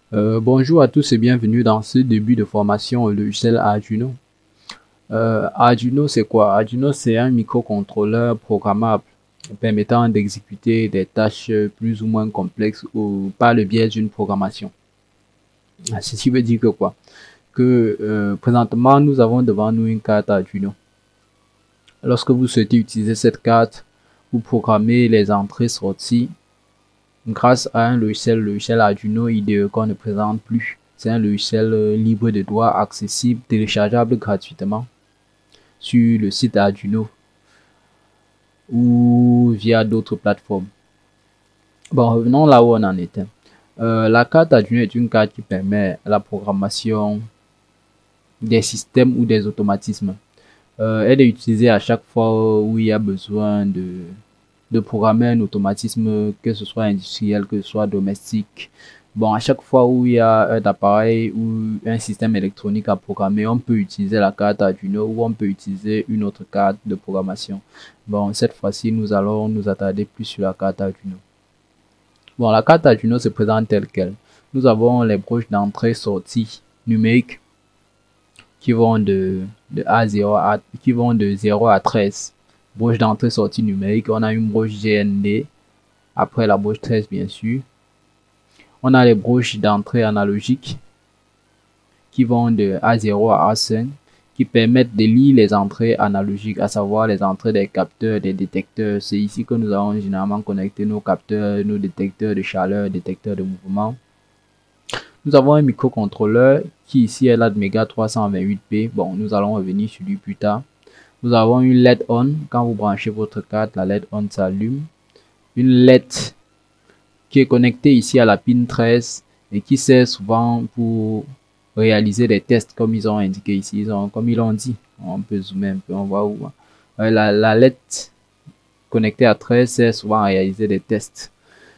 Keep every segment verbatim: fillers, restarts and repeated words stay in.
Euh, bonjour à tous et bienvenue dans ce début de formation au logiciel Arduino. Euh, Arduino, c'est quoi? Arduino, c'est un microcontrôleur programmable permettant d'exécuter des tâches plus ou moins complexes ou par le biais d'une programmation. Ceci veut dire que quoi? Que euh, présentement, nous avons devant nous une carte Arduino. Lorsque vous souhaitez utiliser cette carte, vous programmez les entrées-sorties grâce à un logiciel, le logiciel Arduino I D E qu'on ne présente plus. C'est un logiciel euh, libre de droit, accessible, téléchargeable gratuitement sur le site Arduino ou via d'autres plateformes. Bon, revenons là où on en était. Euh, la carte Arduino est une carte qui permet la programmation des systèmes ou des automatismes. Euh, elle est utilisée à chaque fois où il y a besoin de, de programmer un automatisme, que ce soit industriel, que ce soit domestique. Bon, à chaque fois où il y a un appareil ou un système électronique à programmer, on peut utiliser la carte Arduino ou on peut utiliser une autre carte de programmation. Bon, cette fois-ci, nous allons nous attarder plus sur la carte Arduino. Bon, la carte Arduino se présente telle quelle. Nous avons les broches d'entrée-sortie numériques qui vont de, de A zéro à, qui vont de zéro à treize. Broche d'entrée-sortie numérique, on a une broche G N D, après la broche treize bien sûr. On a les broches d'entrée analogique qui vont de A zéro à A cinq, qui permettent de lire les entrées analogiques, à savoir les entrées des capteurs, des détecteurs. C'est ici que nous avons généralement connecté nos capteurs, nos détecteurs de chaleur, détecteurs de mouvement. Nous avons un microcontrôleur qui ici est l'Atmega trois cent vingt-huit P. Bon, nous allons revenir sur lui plus tard. Nous avons une L E D on. Quand vous branchez votre carte, la L E D on s'allume. Une L E D qui est connectée ici à la pin treize et qui sert souvent pour réaliser des tests comme ils ont indiqué ici, ils ont, comme ils l'ont dit. On peut zoomer un peu, on voit où. Euh, la, la L E D connectée à treize sert souvent à réaliser des tests.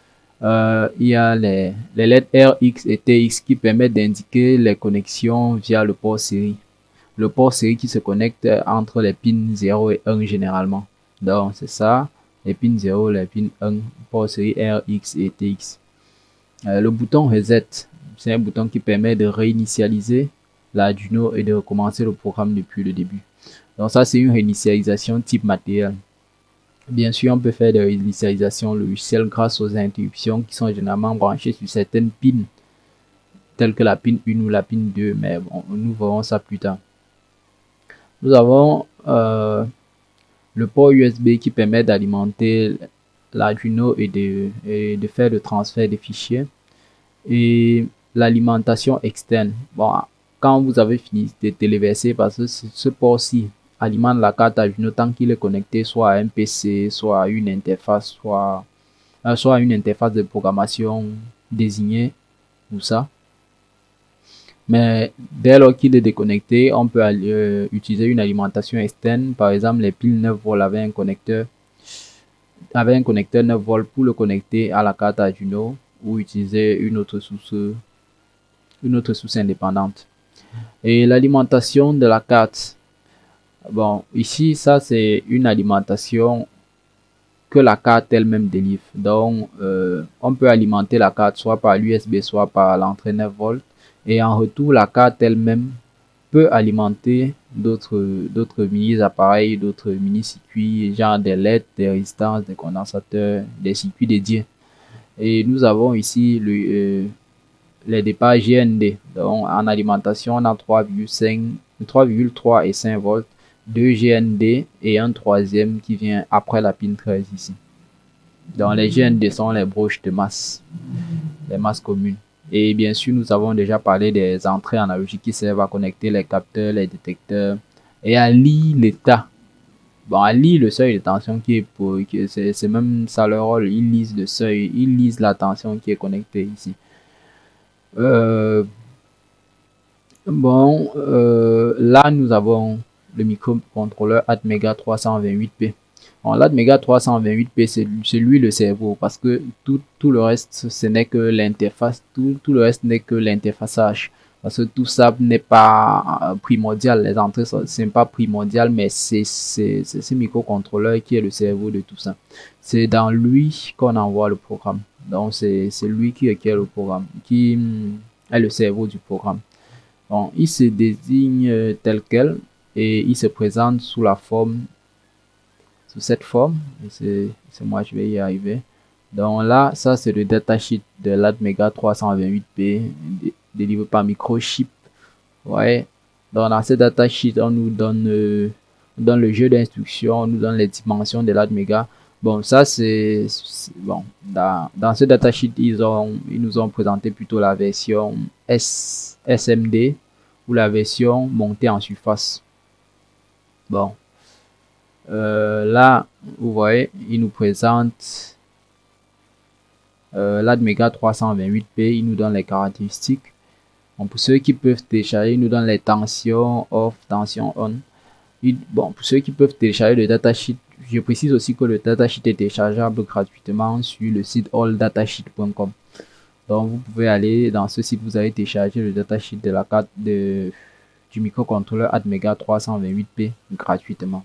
Euh, il y a les, les L E D R X et T X qui permettent d'indiquer les connexions via le port série. Le port série qui se connecte entre les pins zéro et un généralement. Donc c'est ça, les pins zéro, les pins un, port série R X et T X. Euh, le bouton Reset, c'est un bouton qui permet de réinitialiser l'Arduino et de recommencer le programme depuis le début. Donc ça c'est une réinitialisation type matériel. Bien sûr, on peut faire des réinitialisations logicielles grâce aux interruptions qui sont généralement branchées sur certaines pins, telles que la pin un ou la pin deux, mais bon, nous verrons ça plus tard. Nous avons euh, le port U S B qui permet d'alimenter l'Arduino et de, et de faire le transfert des fichiers. Et l'alimentation externe. Bon, quand vous avez fini de téléverser, parce que ce port-ci alimente la carte Arduino tant qu'il est connecté soit à un P C, soit à une interface, soit, euh, soit à une interface de programmation désignée ou ça. Mais dès lors qu'il est déconnecté, on peut euh, utiliser une alimentation externe. Par exemple, les piles neuf volts avec un connecteur, avec un connecteur neuf volts pour le connecter à la carte Arduino ou utiliser une autre source, une autre source indépendante. Et l'alimentation de la carte. Bon, ici, ça c'est une alimentation que la carte elle-même délivre. Donc, euh, on peut alimenter la carte soit par l'U S B, soit par l'entrée neuf volts. Et en retour, la carte elle-même peut alimenter d'autres d'autres mini appareils, d'autres mini circuits, genre des L E D, des résistances, des condensateurs, des circuits dédiés. Et nous avons ici le, euh, les départs G N D. Donc, en alimentation, on a trois virgule cinq, trois virgule trois et cinq volts, deux G N D et un troisième qui vient après la pin treize ici. Donc, les G N D sont les broches de masse, les masses communes. Et bien sûr, nous avons déjà parlé des entrées analogiques qui servent à connecter les capteurs, les détecteurs et à lire l'état. Bon, à lire le seuil de tension qui est pour, c'est même ça leur rôle. Ils lisent le seuil, ils lisent la tension qui est connectée ici. Euh, bon, euh, là nous avons le microcontrôleur Atmega trois cent vingt-huit P. L'Atmega trois cent vingt-huit P, c'est lui le cerveau, parce que tout, tout le reste, ce n'est que l'interface, tout, tout le reste n'est que l'interfaçage. Parce que tout ça n'est pas primordial, les entrées, c'est pas primordial, mais c'est ce microcontrôleur qui est le cerveau de tout ça. C'est dans lui qu'on envoie le programme. Donc c'est lui qui requiert le programme, qui, est le cerveau du programme. Bon, il se désigne euh, tel quel et il se présente sous la forme, sous cette forme. C'est moi, je vais y arriver. Donc là, ça c'est le datasheet de l'Atmega trois cent vingt-huit P délivré par Microchip. Ouais. Donc dans ce datasheet, on nous donne, euh, dans le jeu d'instructions, on nous donne les dimensions de l'Atmega. Bon, ça c'est bon. Dans, dans ce datasheet, ils ont, ils nous ont présenté plutôt la version S, S M D ou la version montée en surface. Bon, euh, là, vous voyez, il nous présente euh, l'Atmega trois cent vingt-huit P. Il nous donne les caractéristiques. Bon, pour ceux qui peuvent télécharger, il nous donne les tensions off, tension on. Il, bon, pour ceux qui peuvent télécharger le datasheet, je précise aussi que le datasheet est téléchargeable gratuitement sur le site all datasheet point com. Donc, vous pouvez aller dans ce site, vous allez télécharger le datasheet de la carte de, du microcontrôleur Atmega trois cent vingt-huit P gratuitement.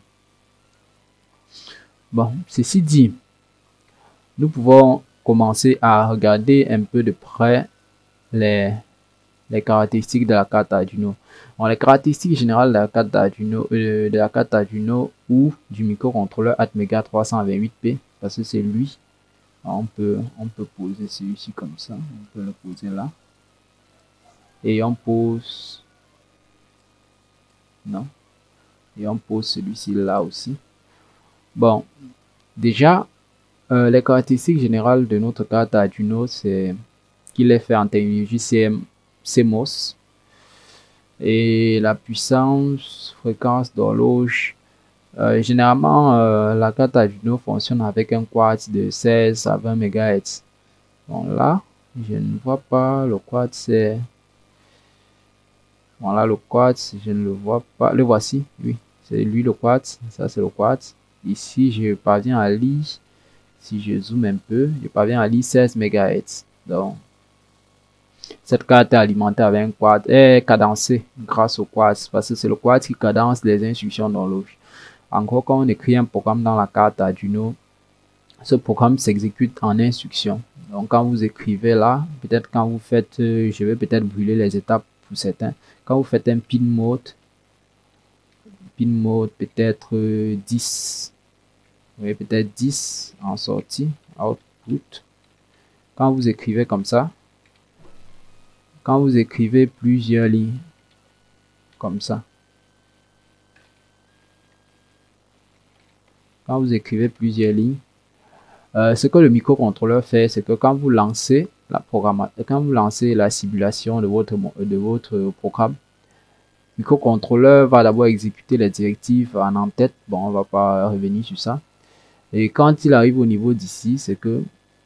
Bon, ceci dit, nous pouvons commencer à regarder un peu de près les, les caractéristiques de la carte Arduino. Bon, les caractéristiques générales de la carte Arduino, euh, de la carte Arduino ou du microcontrôleur Atmega trois cent vingt-huit P, parce que c'est lui. On peut, on peut poser celui-ci comme ça, on peut le poser là. Et on pose, non, et on pose celui-ci là aussi. Bon, déjà, euh, les caractéristiques générales de notre carte Arduino, c'est qu'il est fait en technologie C M O S et la puissance, fréquence d'horloge. Euh, généralement, euh, la carte Arduino fonctionne avec un quartz de seize à vingt mégahertz. Bon, là, je ne vois pas le quartz, c'est... Voilà, le quartz, je ne le vois pas. Le voici, oui, c'est lui le quartz. Ça, c'est le quartz. Ici, je parviens à lire. Si je zoome un peu, je parviens à lire seize mégahertz. Donc, cette carte est alimentée avec un quartz, est cadencée grâce au quartz, parce que c'est le quartz qui cadence les instructions d'horloge. Encore, quand on écrit un programme dans la carte Arduino, ce programme s'exécute en instruction. Donc, quand vous écrivez là, peut-être quand vous faites, euh, je vais peut-être brûler les étapes pour certains. Quand vous faites un pin mode, pin mode peut-être euh, dix, oui, peut-être dix en sortie, output. Quand vous écrivez comme ça, quand vous écrivez plusieurs lignes, comme ça, quand vous écrivez plusieurs lignes, euh, ce que le microcontrôleur fait, c'est que quand vous lancez la programmation, quand vous lancez la simulation de votre, de votre programme, le microcontrôleur va d'abord exécuter les directives en en-tête. Bon, on va pas revenir sur ça. Et quand il arrive au niveau d'ici, c'est que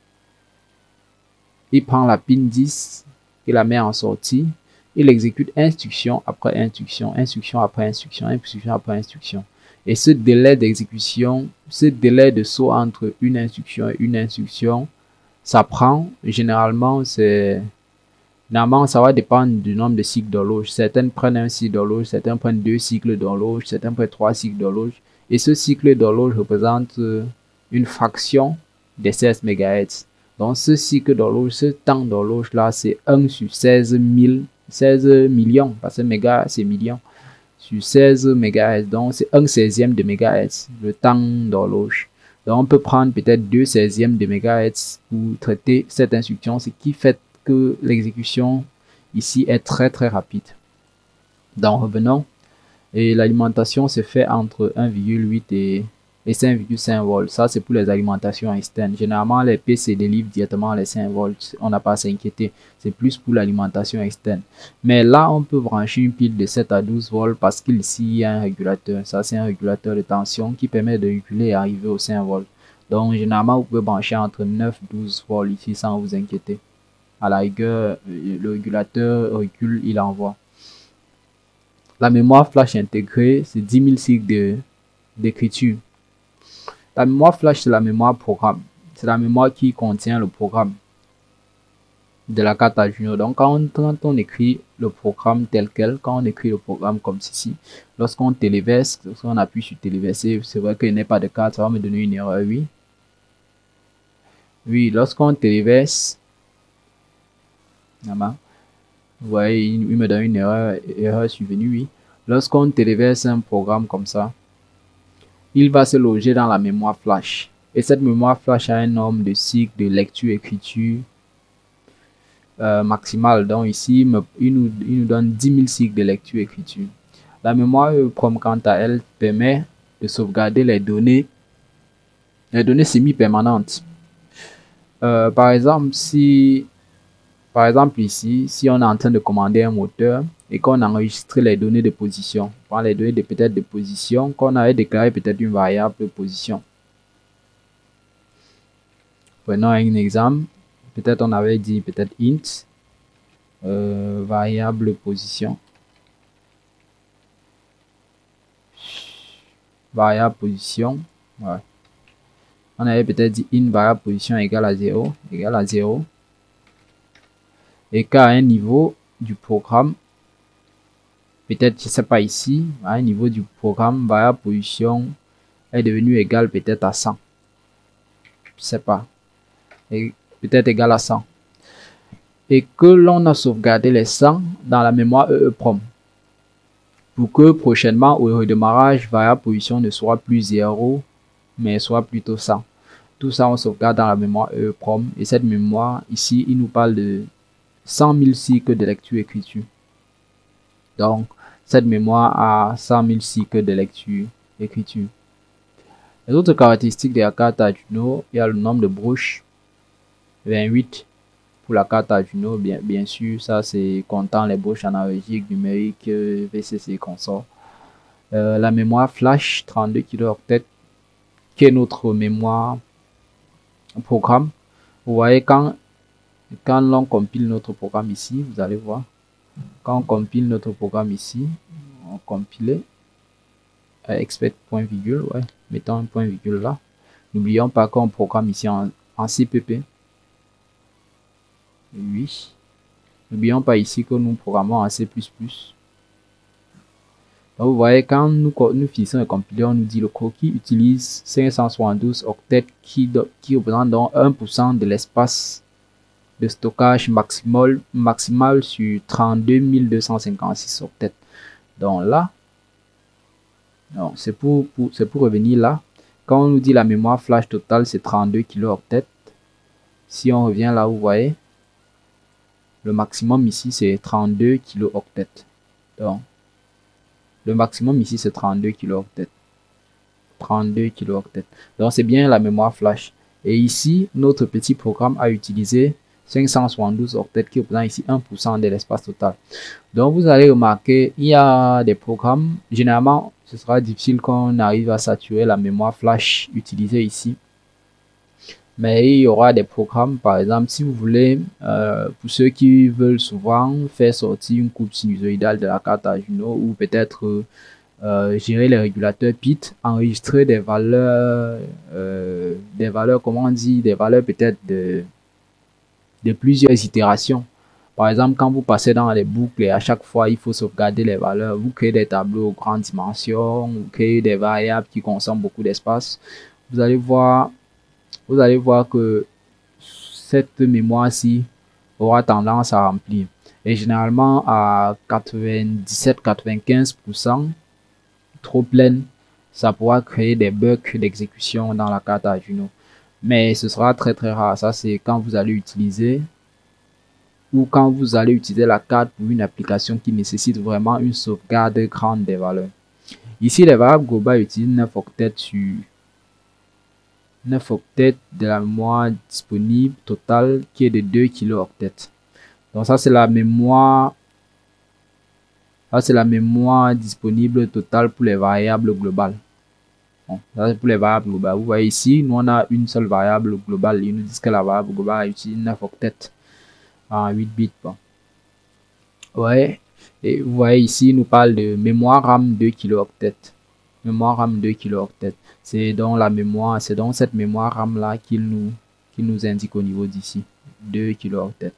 il prend la pin dix, il la met en sortie, il exécute instruction après instruction, instruction après instruction, instruction après instruction. Et ce délai d'exécution, ce délai de saut entre une instruction et une instruction, ça prend, généralement, c'est... Normalement, ça va dépendre du nombre de cycles d'horloge. Certaines prennent un cycle d'horloge, certains prennent deux cycles d'horloge, certains prennent trois cycles d'horloge. Et ce cycle d'horloge représente une fraction des seize mégahertz. Donc, ce cycle d'horloge, ce temps d'horloge là, c'est un sur seize mille, seize millions, parce que méga, c'est millions, sur seize mégahertz. Donc, c'est un seizième de mégahertz, le temps d'horloge. Donc, on peut prendre peut-être deux seizièmes de mégahertz pour traiter cette instruction, ce qui fait que l'exécution ici est très très rapide. Donc, revenons. Et l'alimentation se fait entre un virgule huit et, et cinq virgule cinq volts. Ça, c'est pour les alimentations externes. Généralement, les P C délivrent directement les cinq volts. On n'a pas à s'inquiéter. C'est plus pour l'alimentation externe. Mais là, on peut brancher une pile de sept à douze volts parce qu'ici, il y a un régulateur. Ça, c'est un régulateur de tension qui permet de réguler et arriver aux cinq volts. Donc, généralement, vous pouvez brancher entre neuf et douze volts ici sans vous inquiéter. À la rigueur, le régulateur recule, il envoie. La mémoire flash intégrée, c'est dix mille cycles d'écriture. La mémoire flash, c'est la mémoire programme. C'est la mémoire qui contient le programme de la carte Arduino. Donc, quand on, quand on écrit le programme tel quel, quand on écrit le programme comme ceci, lorsqu'on téléverse, lorsqu'on appuie sur téléverser, c'est vrai qu'il n'y a pas de carte, ça va me donner une erreur, oui. Oui, lorsqu'on téléverse, Vous voyez, il, il me donne une erreur, erreur survenue, oui. Lorsqu'on téléverse un programme comme ça, il va se loger dans la mémoire flash. Et cette mémoire flash a un nombre de cycles de lecture-écriture euh, maximal. Donc ici, il nous, il nous donne dix mille cycles de lecture-écriture. La mémoire EEPROM, quant à elle, permet de sauvegarder les données, les données semi-permanentes. Euh, par exemple, si, par exemple ici, si on est en train de commander un moteur et qu'on enregistre les données de position, on prend les données de peut-être de position, qu'on avait déclaré peut-être une variable de position. Prenons un exemple. Peut-être on avait dit peut-être int, euh, variable position. Variable position. Ouais. On avait peut-être dit int variable position égale à zéro, égale à zéro. Et qu'à un niveau du programme, peut-être, je sais pas ici, à un niveau du programme, variable position est devenu égal peut-être à cent. Je sais pas. Et peut-être égal à cent. Et que l'on a sauvegardé les cent dans la mémoire EEPROM. Pour que prochainement, au redémarrage, variable position ne soit plus zéro, mais soit plutôt cent. Tout ça, on sauvegarde dans la mémoire EEPROM. Et cette mémoire, ici, il nous parle de cent mille cycles de lecture-écriture. Donc, cette mémoire a cent mille cycles de lecture-écriture. Les autres caractéristiques de la carte Arduino, il y a le nombre de broches, vingt-huit pour la carte Arduino, bien, bien sûr, ça c'est comptant les broches analogiques, numériques, V C C consort. Euh, la mémoire flash, trente-deux kilooctets, qui est notre mémoire programme. Vous voyez, quand, quand l'on compile notre programme ici, vous allez voir, quand on compile notre programme ici, on compile, euh, expect point virgule, ouais, mettons un point virgule là. N'oublions pas qu'on programme ici en, en C P P. Oui. N'oublions pas ici que nous programmons en C plus plus. Donc vous voyez, quand nous, nous finissons de compiler, on nous dit le croquis utilise cinq cent soixante-douze octets qui, qui représente donc un pour cent de l'espace de stockage maximal, maximal sur trente-deux mille deux cent cinquante-six octets. Donc là, c'est pour, pour, pour revenir là. Quand on nous dit la mémoire flash totale, c'est trente-deux kilooctets. Si on revient là, vous voyez, le maximum ici, c'est trente-deux kilooctets. Donc, le maximum ici, c'est trente-deux kilooctets. trente-deux kilooctets. Donc, c'est bien la mémoire flash. Et ici, notre petit programme a utilisé cinq cent soixante-douze octets qui représente ici un pour cent de l'espace total. Donc, vous allez remarquer, il y a des programmes, généralement, ce sera difficile qu'on arrive à saturer la mémoire flash utilisée ici. Mais il y aura des programmes, par exemple, si vous voulez, euh, pour ceux qui veulent souvent faire sortir une courbe sinusoïdale de la carte Arduino ou peut-être euh, gérer les régulateurs P I T, enregistrer des valeurs, euh, des valeurs, comment on dit, des valeurs peut-être de, de plusieurs itérations. Par exemple, quand vous passez dans les boucles et à chaque fois, il faut sauvegarder les valeurs, vous créez des tableaux grandes dimensions, vous créez des variables qui consomment beaucoup d'espace, vous allez voir vous allez voir que cette mémoire-ci aura tendance à remplir. Et généralement à quatre-vingt-dix-sept à quatre-vingt-quinze pour cent, trop pleine, ça pourra créer des bugs d'exécution dans la carte Arduino. Mais ce sera très très rare. Ça, c'est quand vous allez utiliser ou quand vous allez utiliser la carte pour une application qui nécessite vraiment une sauvegarde grande des valeurs. Ici, les variables globales utilisent neuf octets sur neuf octets de la mémoire disponible totale qui est de deux kilooctets. Donc ça c'est la mémoire ça c'est la mémoire disponible totale pour les variables globales. Bon, ça c'est pour les variables globales. Vous voyez ici, nous on a une seule variable globale. Ils nous disent que la variable globale utilise neuf octets en huit bits. Bon. Ouais. Et vous voyez ici, il nous parle de mémoire RAM deux kilooctets. Mémoire RAM deux kilooctets. C'est donc la mémoire, c'est donc cette mémoire RAM là qu'il nous, qu'il nous indique au niveau d'ici, deux kilooctets.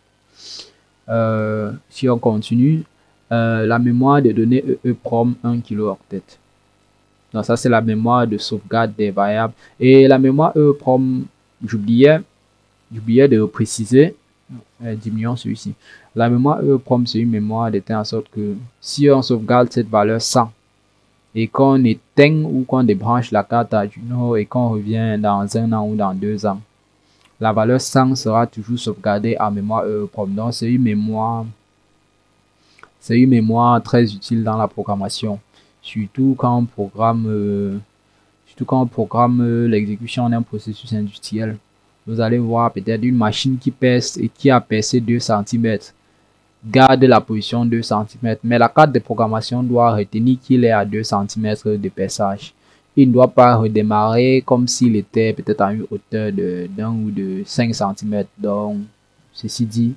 Euh, si on continue, euh, la mémoire de données EEPROM un kilooctet. Donc ça c'est la mémoire de sauvegarde des variables. Et la mémoire EEPROM, j'oubliais, j'oubliais de préciser, Euh, diminuons celui-ci. La mémoire EEPROM, c'est une mémoire de telle sorte que si on sauvegarde cette valeur cent et qu'on éteint ou qu'on débranche la carte Arduino et qu'on revient dans un an ou dans deux ans, la valeur cent sera toujours sauvegardée en mémoire EEPROM. Donc c'est une mémoire, c'est une mémoire très utile dans la programmation, surtout quand on programme, euh, surtout quand on programme euh, l'exécution d'un processus industriel. Vous allez voir peut-être une machine qui pèse et qui a percé deux centimètres. Garde la position deux centimètres, mais la carte de programmation doit retenir qu'il est à deux centimètres de perçage. Il ne doit pas redémarrer comme s'il était peut-être à une hauteur de d'un ou de cinq centimètres. Donc, ceci dit,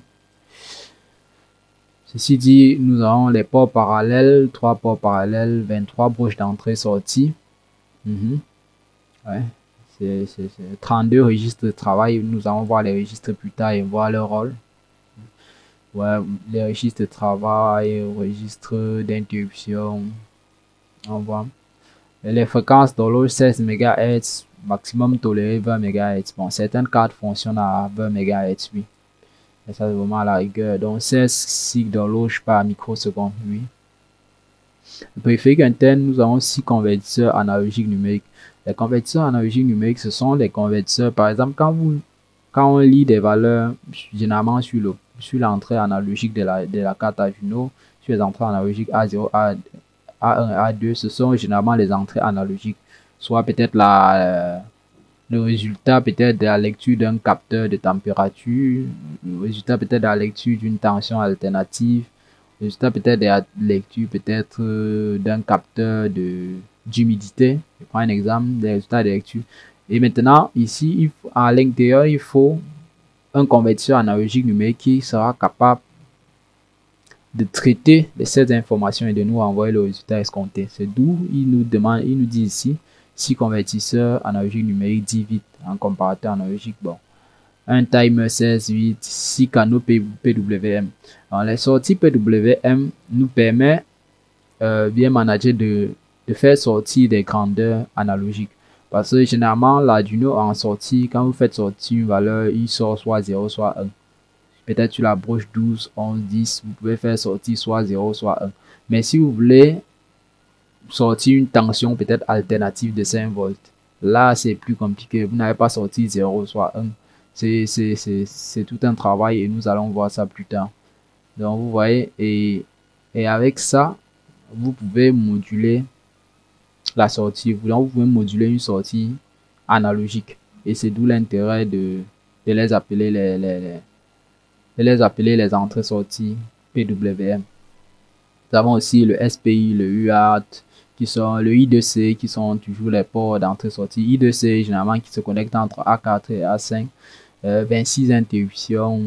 ceci dit, nous avons les ports parallèles, trois ports parallèles, vingt-trois broches d'entrée-sortie. Mm-hmm. Ouais. C'est trente-deux registres de travail. Nous allons voir les registres plus tard et voir leur rôle. Ouais, les registres de travail, registres d'interruption. On voit. Et les fréquences d'horloge seize mégahertz, maximum toléré vingt mégahertz. Bon, certaines cartes fonctionnent à vingt mégahertz, oui. Et ça, c'est vraiment à la rigueur. Donc, seize cycles d'horloge par microseconde, oui. Le périphérique interne, nous avons six convertisseurs analogiques numériques. Les convertisseurs analogiques numériques, ce sont les convertisseurs, par exemple, quand, vous, quand on lit des valeurs, généralement sur le sur l'entrée analogique de la, de la carte Arduino, sur les entrées analogiques A zéro, A, A1 et A deux, ce sont généralement les entrées analogiques, soit peut-être la, euh, le résultat peut-être de la lecture d'un capteur de température, le résultat peut-être de la lecture d'une tension alternative, le résultat peut-être de la lecture peut-être euh, d'un capteur de d'humidité. Je prends un exemple des résultats de lecture. Et maintenant, ici, il faut, à l'intérieur, il faut un convertisseur analogique numérique qui sera capable de traiter ces informations et de nous envoyer le résultat escompté. C'est d'où il nous demande, il nous dit ici, six convertisseurs analogiques numériques dix vite en comparateur analogique. Bon, un timer seize huit, six canaux P W M. Alors, les sorties P W M nous permet euh, bien manager de, de faire sortir des grandeurs analogiques. Parce que généralement, l'Arduino en sortie, quand vous faites sortir une valeur, il sort soit zéro, soit un. Peut-être sur la broche douze, onze, dix, vous pouvez faire sortir soit zéro, soit un. Mais si vous voulez sortir une tension peut-être alternative de cinq volts, là, c'est plus compliqué. Vous n'avez pas sorti zéro, soit un. C'est tout un travail et nous allons voir ça plus tard. Donc, vous voyez, et, et avec ça, vous pouvez moduler la sortie. Vous pouvez moduler une sortie analogique. Et c'est d'où l'intérêt de, de les appeler les, les, les, de les appeler les entrées-sorties P W M. Nous avons aussi le S P I, le U A R T, qui sont le I deux C, qui sont toujours les ports d'entrée-sortie. I deux C, généralement, qui se connectent entre A quatre et A cinq. Euh, vingt-six interruptions,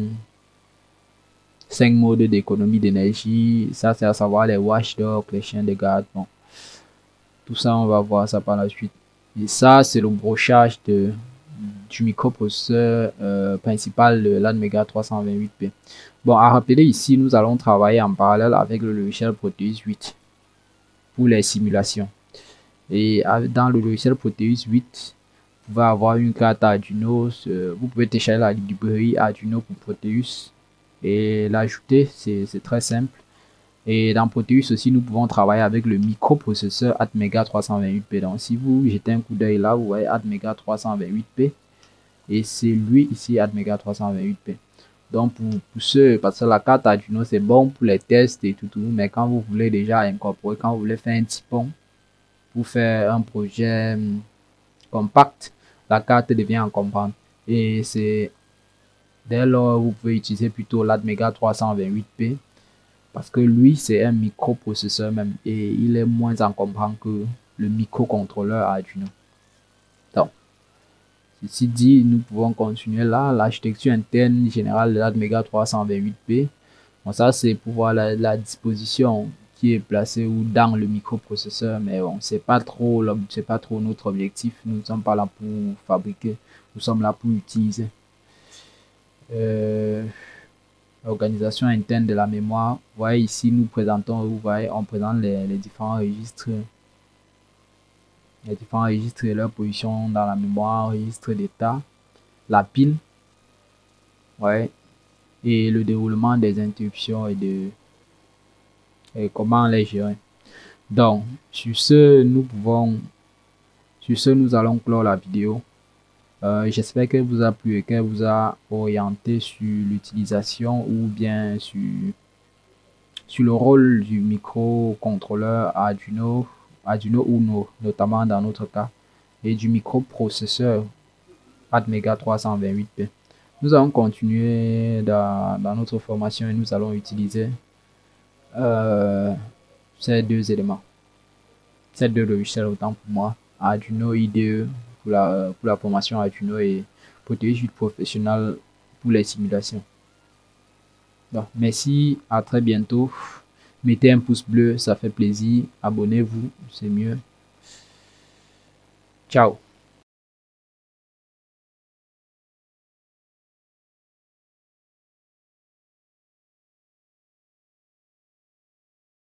cinq modes d'économie d'énergie. Ça, c'est à savoir les watchdogs, les chiens de garde. Bon. Tout ça, on va voir ça par la suite. Et ça, c'est le brochage de, du microprocesseur euh, principal de l'Atmega trois cent vingt-huit P. Bon, à rappeler ici, nous allons travailler en parallèle avec le logiciel Proteus huit pour les simulations. Et dans le logiciel Proteus huit, vous pouvez avoir une carte Arduino. Vous pouvez télécharger la librairie Arduino pour Proteus et l'ajouter. C'est très simple. Et dans Proteus aussi, nous pouvons travailler avec le microprocesseur Atmega trois cent vingt-huit P. Donc, si vous jetez un coup d'œil là, vous voyez Atmega trois cent vingt-huit P. Et c'est lui ici, Atmega trois cent vingt-huit P. Donc, pour, pour ceux, parce que la carte Arduino, c'est bon pour les tests et tout, tout. Mais quand vous voulez déjà incorporer, quand vous voulez faire un petit pont pour faire un projet compact, la carte devient encombrante. Et c'est dès lors, vous pouvez utiliser plutôt l'Atmega trois cent vingt-huit P. Parce que lui, c'est un microprocesseur même et il est moins encombrant que le microcontrôleur Arduino. Donc, ceci dit, nous pouvons continuer là. L'architecture interne générale de l'Atmega trois cent vingt-huit P. Bon, ça, c'est pour voir la, la disposition qui est placée ou dans le microprocesseur. Mais bon, c'est pas trop, c'est pas trop notre objectif. Nous ne sommes pas là pour fabriquer. Nous sommes là pour utiliser. Euh... Organisation interne de la mémoire. Vous voyez ici, nous présentons, vous voyez, on présente les, les différents registres, les différents registres et leur position dans la mémoire, registre d'état, la pile. Ouais. et le déroulement des interruptions et de et comment les gérer. Donc, sur ce, nous pouvons, sur ce, nous allons clore la vidéo. Euh, j'espère qu'elle vous a plu et qu'elle vous a orienté sur l'utilisation ou bien sur, sur le rôle du microcontrôleur Arduino, Arduino Uno, notamment dans notre cas, et du microprocesseur Atmega trois cent vingt-huit P. Nous allons continuer dans, dans notre formation et nous allons utiliser euh, ces deux éléments, ces deux logiciels autant pour moi, Arduino I D E pour la, pour la formation Arduino et Proteus Suite Professionnel pour les simulations. Donc, merci, à très bientôt. Mettez un pouce bleu, ça fait plaisir. Abonnez-vous, c'est mieux. Ciao.